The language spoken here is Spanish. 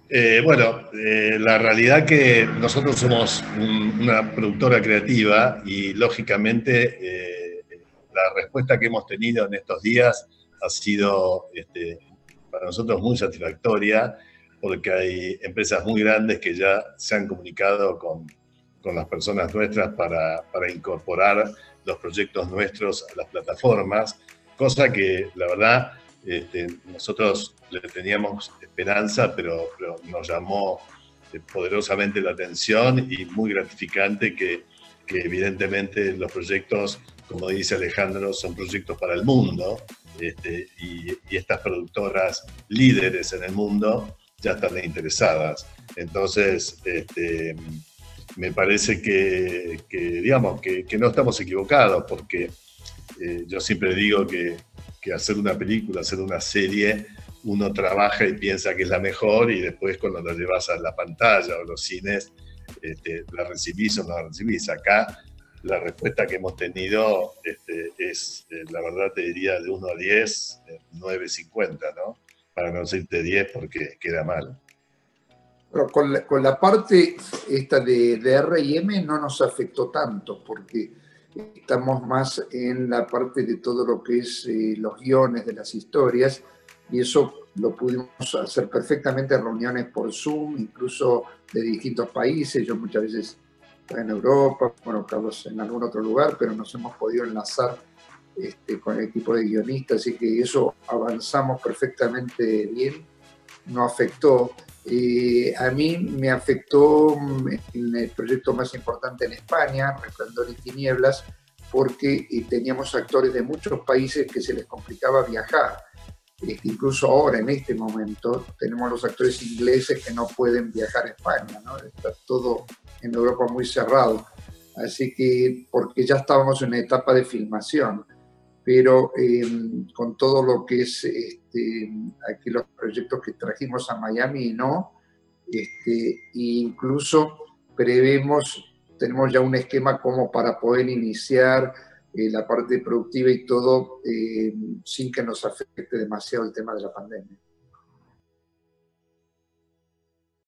La realidad que nosotros somos una productora creativa y lógicamente la respuesta que hemos tenido en estos días ha sido para nosotros muy satisfactoria porque hay empresas muy grandes que ya se han comunicado con las personas nuestras para incorporar los proyectos nuestros a las plataformas, cosa que la verdad nosotros le teníamos esperanza, pero nos llamó poderosamente la atención y muy gratificante que evidentemente los proyectos, como dice Alejandro, son proyectos para el mundo y estas productoras líderes en el mundo ya están interesadas. Entonces, me parece digamos, que no estamos equivocados porque yo siempre digo que hacer una película, hacer una serie, uno trabaja y piensa que es la mejor y después cuando la llevas a la pantalla o los cines, la recibís o no la recibís. Acá la respuesta que hemos tenido es, la verdad te diría, de 1 a 10, 9,50, ¿no? Para no decirte 10 porque queda mal. Pero con la parte esta de R&M no nos afectó tanto, porque estamos más en la parte de todo lo que es los guiones de las historias, y eso lo pudimos hacer perfectamente, reuniones por Zoom, incluso de distintos países. Yo muchas veces estoy en Europa, bueno, Carlos en algún otro lugar, pero nos hemos podido enlazar con el equipo de guionistas, así que eso avanzamos perfectamente bien, no afectó. A mí me afectó en el proyecto más importante en España, Resplandor y Tinieblas, porque teníamos actores de muchos países que se les complicaba viajar. Incluso ahora, en este momento, tenemos los actores ingleses que no pueden viajar a España, ¿no? Está todo en Europa muy cerrado. Así que, porque ya estábamos en una etapa de filmación, pero con todo lo que es aquí los proyectos que trajimos a Miami, no. Incluso tenemos ya un esquema como para poder iniciar la parte productiva y todo sin que nos afecte demasiado el tema de la pandemia.